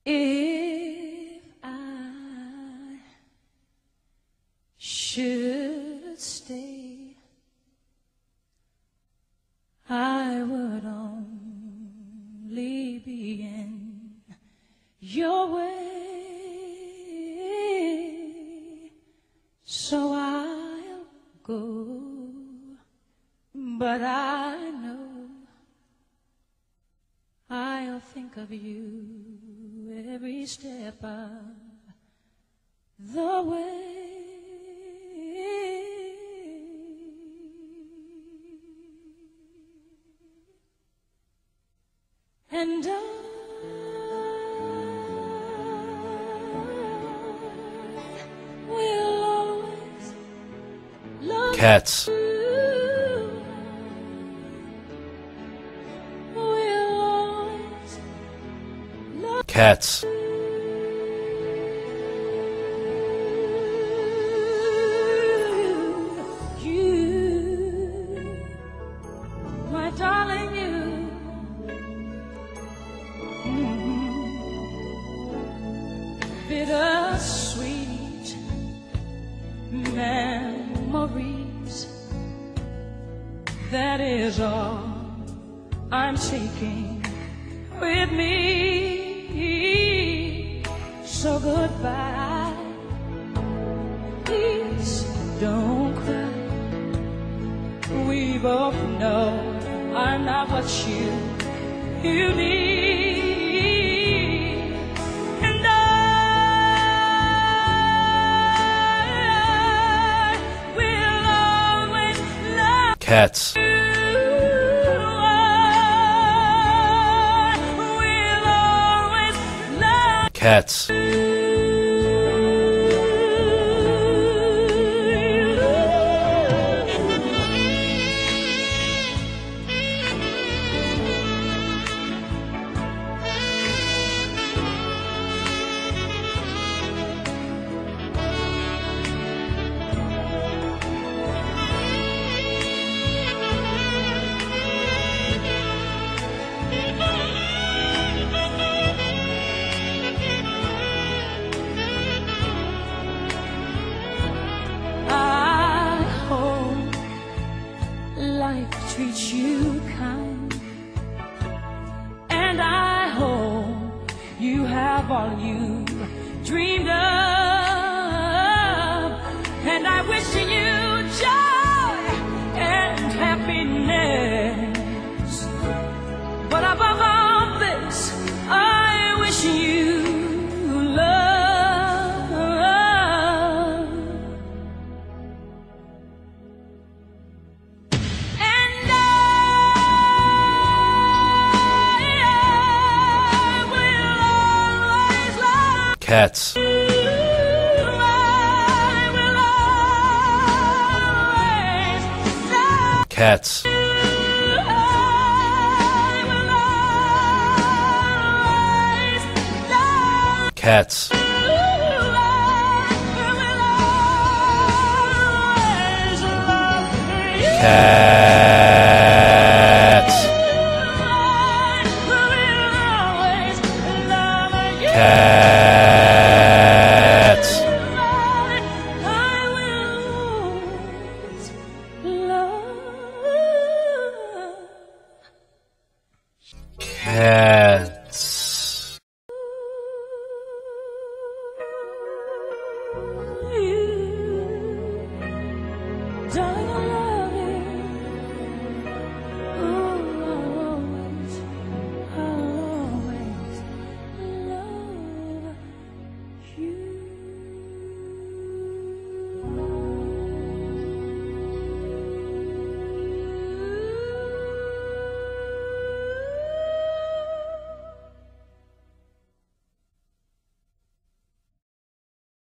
If I should stay, I would only be in your way, so I'll go, but I know I'll think of you every step of the way. And I will always love Cats. you. Will always love Cats. you, my darling, you. Bittersweet memories, that is all I'm taking with me. So goodbye, please don't cry. We both know I'm not what you need. And I will always love Cats. you. I will always love Cats. I hope life treats you kind, and I hope you have all you dreamed of, and I wish you joy and happiness, but above all this, I wish you love. And I will always love Cats. you. I will always love Cats. you. I will always love Cats. you. I will always love you. Cats. Cats. Cats.